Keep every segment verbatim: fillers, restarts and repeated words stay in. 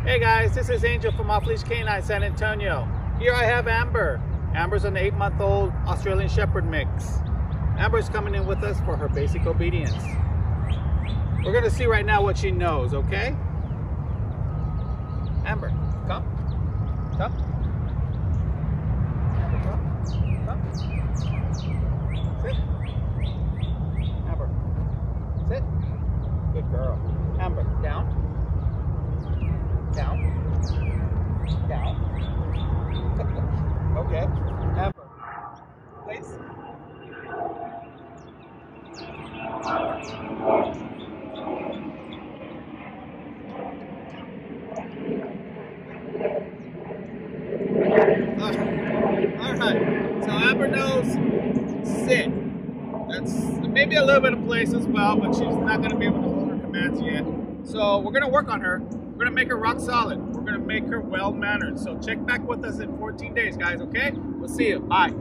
Hey guys, this is Angel from Off-Leash Canine San Antonio. Here I have Amber. Amber's an eight month old Australian Shepherd mix. Amber's coming in with us for her basic obedience. We're gonna see right now what she knows, okay? Amber, come. Come. Amber, come. Come. Sit. Amber, sit. Good girl. Amber, down. Down. Down. Okay. Amber. Place. Alright. So Amber knows sit. That's maybe a little bit of place as well, but she's not going to be able to hold her commands yet. So we're going to work on her. We're going to make her rock solid. We're going to make her well-mannered. So check back with us in fourteen days, guys, okay? We'll see you. Bye.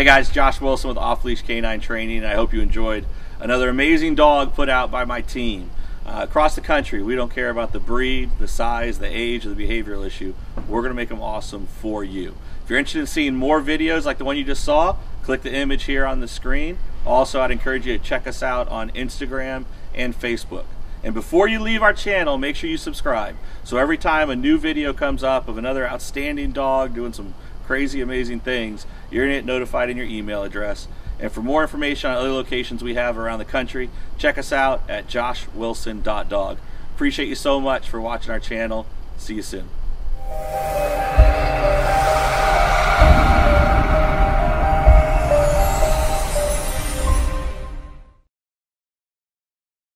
Hey guys, Josh Wilson with Off-Leash Canine Training, and I hope you enjoyed another amazing dog put out by my team. Uh, across the country, we don't care about the breed, the size, the age, or the behavioral issue. We're going to make them awesome for you. If you're interested in seeing more videos like the one you just saw, click the image here on the screen. Also, I'd encourage you to check us out on Instagram and Facebook. And before you leave our channel, make sure you subscribe. So every time a new video comes up of another outstanding dog doing some crazy, amazing things, you're going to get notified in your email address. And for more information on other locations we have around the country, check us out at josh wilson dot dog. Appreciate you so much for watching our channel. See you soon.